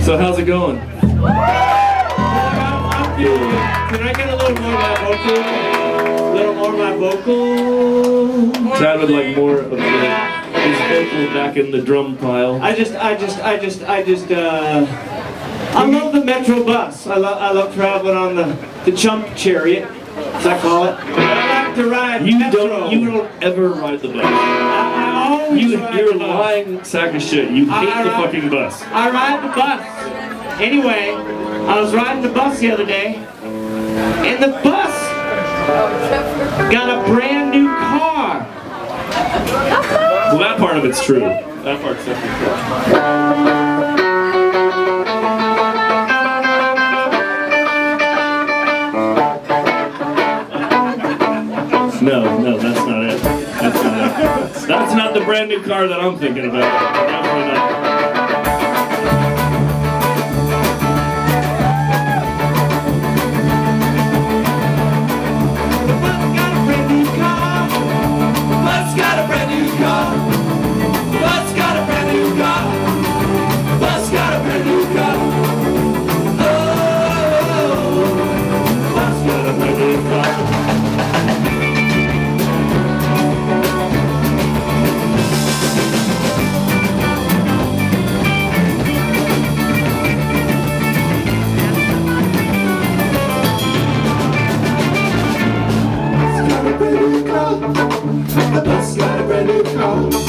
So how's it going? I'm feeling it. Can I get a little more of my vocal? A little more of my vocal? Chad would like more of his vocal back in the drum pile. I love the Metro bus. I love traveling on the chump chariot, as I call it. I like to ride Metro. You don't ever ride the bus. I always ride You're a the bus. lying sack of shit. You hate the fucking bus. I ride the bus. Anyway, I was riding the bus the other day, and the bus got a brand new car. Well, that part of it's true. That part's definitely true. No, that's not it. That's not it. That's not the brand new car that I'm thinking about. Definitely not. The bus got a brand new car.